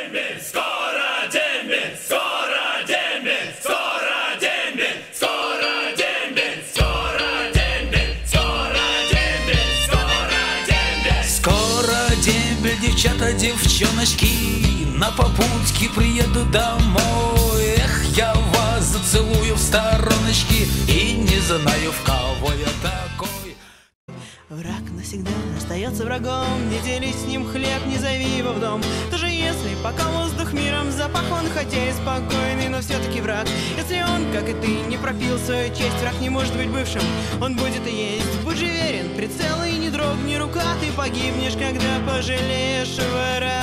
дембель, скоро дембель, скоро дембель, скоро дембель, скоро дембель, скоро дембель, скоро дембель, скоро дембель. Скоро дембель, девчата, девчоночки, на попутке приеду домой. Эх, я вас зацелую в стороночки и не знаю, в кого я такой. Враг навсегда остается врагом, не делись с ним хлеб, не зови его в дом. Даже если пока воздух миром запах, он хотя и спокойный, но все-таки враг. Если он, как и ты, не пропил свою честь, враг не может быть бывшим, он будет и есть. Будь же верен, прицел и не дрогни рука, ты погибнешь, когда пожалеешь врага.